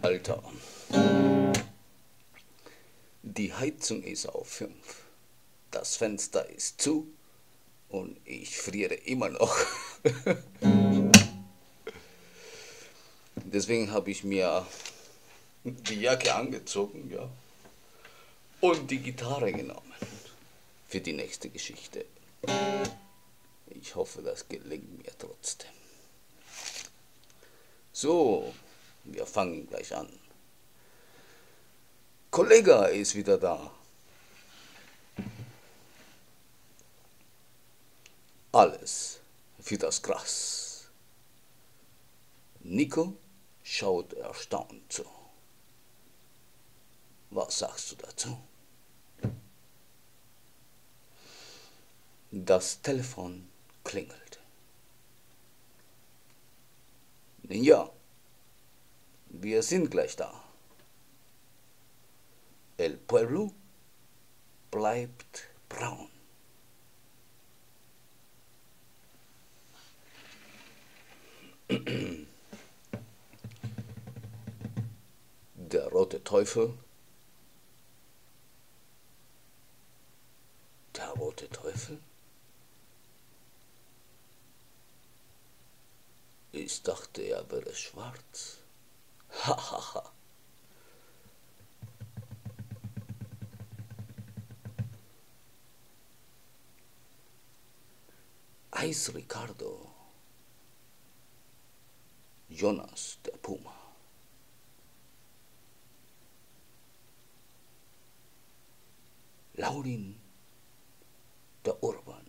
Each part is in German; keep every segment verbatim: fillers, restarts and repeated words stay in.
Alter, die Heizung ist auf fünf, das Fenster ist zu und ich friere immer noch. Deswegen habe ich mir die Jacke angezogen, ja, und die Gitarre genommen für die nächste Geschichte. Ich hoffe, das gelingt mir trotzdem. So, wir fangen gleich an. Kollege ist wieder da. Alles für das Gras. Nico schaut erstaunt zu. Was sagst du dazu? Das Telefon klingelt. Ja, wir sind gleich da. El Pueblo bleibt braun. Der rote Teufel. Der rote Teufel? Ich dachte, er wäre schwarz. Hahaha. Eis Ricardo. Jonas der Puma. Laurin der Urban.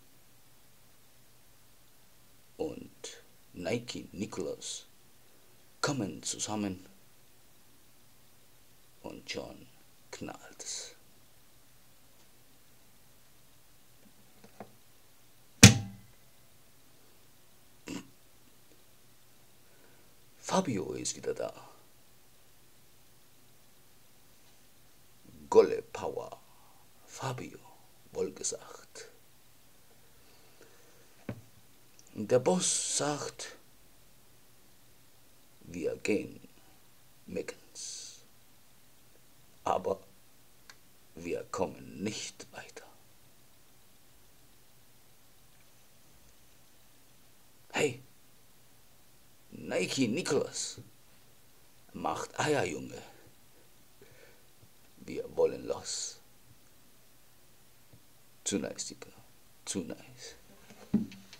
Und Nike Nicholas kommen zusammen und John knallt. Fabio ist wieder da. Golle Power. Fabio, wohlgesagt. Der Boss sagt, wir gehen Meckens. Aber wir kommen nicht weiter. Hey, Nike Nicholas, macht Eier, Junge. Wir wollen los. Zu nice, Digga. Zu nice.